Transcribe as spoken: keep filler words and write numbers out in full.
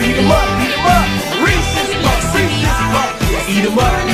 Eat 'em up, eat 'em up. Reese's Puffs, Reese's Puffs. Eat 'em up.